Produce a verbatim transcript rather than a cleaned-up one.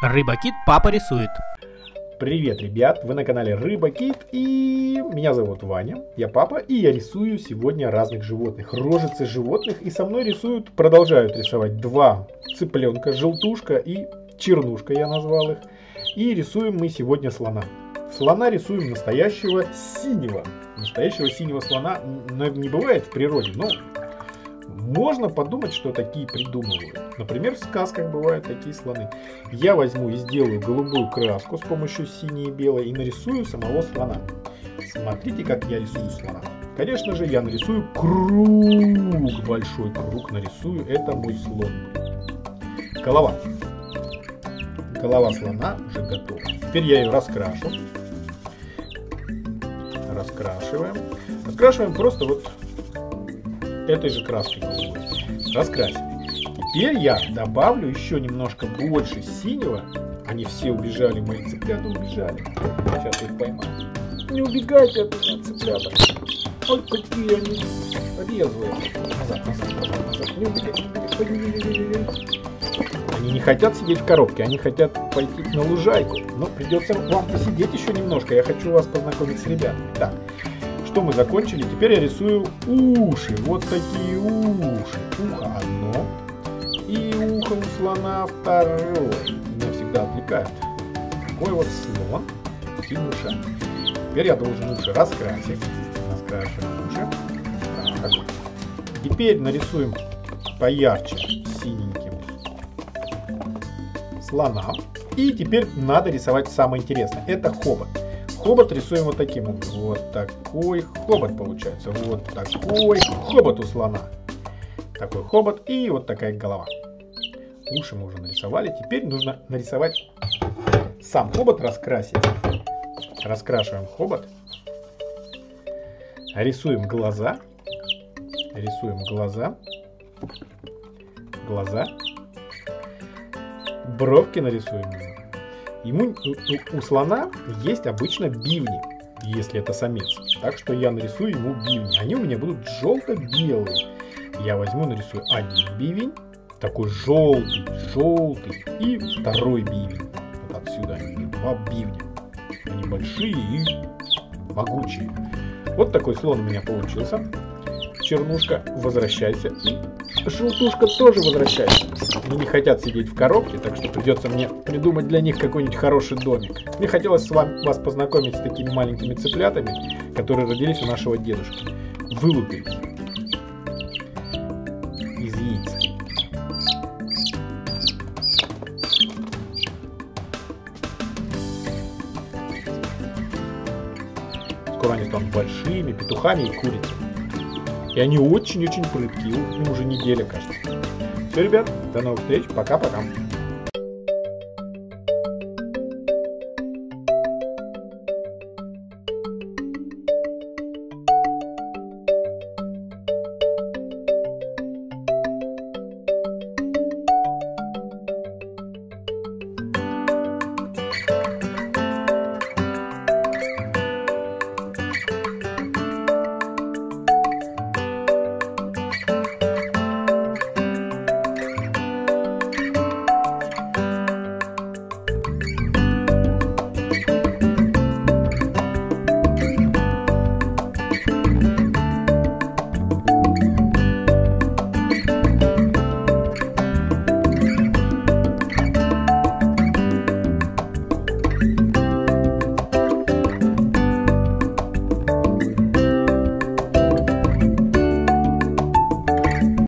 Рыба-кит папа рисует. Привет, ребят! Вы на канале Рыба-кит, и меня зовут Ваня, я папа, и я рисую сегодня разных животных, рожицы животных, и со мной рисуют, продолжают рисовать два цыпленка, желтушка и чернушка, я назвал их, и рисуем мы сегодня слона. Слона рисуем настоящего синего, настоящего синего слона, не бывает в природе, но можно подумать, что такие придумывают. Например, в сказках бывают такие слоны. Я возьму и сделаю голубую краску с помощью синей и белой и нарисую самого слона. Смотрите, как я рисую слона. Конечно же, я нарисую круг, большой круг нарисую. Это мой слон. Голова. Голова слона уже готова. Теперь я ее раскрашу. Раскрашиваем. Раскрашиваем просто вот этой же краской голубой. Раскрасим. Теперь я добавлю еще немножко больше синего. Они все убежали, мои цыплята убежали. Сейчас я их поймаю. Не убегайте от меня, цыплята. Ой, какие они резвые. Назад, назад, назад, назад. Не убегайте, не убегайте. Они не хотят сидеть в коробке, они хотят пойти на лужайку. Но придется вам посидеть еще немножко. Я хочу вас познакомить с ребятами. Так. Что мы закончили? Теперь я рисую уши. Вот такие уши. Ухо одно. И ухо у слона второе. Меня всегда отвлекает. Такой вот слон с этими ушами. Теперь я должен уши раскрасить. Раскрашиваем уши. Так. Теперь нарисуем поярче синеньким слона. И теперь надо рисовать самое интересное. Это хобот. Хобот рисуем вот таким образом. Вот такой хобот получается. Вот такой хобот у слона. Такой хобот и вот такая голова. Уши мы уже нарисовали. Теперь нужно нарисовать сам хобот, раскрасить. Раскрашиваем хобот. Рисуем глаза. Рисуем глаза. Глаза. Бровки нарисуем. Ему, у, у слона есть обычно бивни, если это самец. Так что я нарисую ему бивни. Они у меня будут желто-белые. Я возьму, нарисую один бивень, такой желтый, желтый, и второй бивень. Вот отсюда они, два бивня. Они большие и могучие. Вот такой слон у меня получился. Чернушка, возвращайся. И желтушка тоже возвращается. Они не хотят сидеть в коробке, так что придется мне придумать для них какой-нибудь хороший домик. Мне хотелось с вами, вас познакомить с такими маленькими цыплятами, которые родились у нашего дедушки. Вылупились из яиц. Скоро они станут большими петухами и курицами. И они очень-очень прыткие. Им уже неделя, кажется. Все, ребят, до новых встреч. Пока-пока.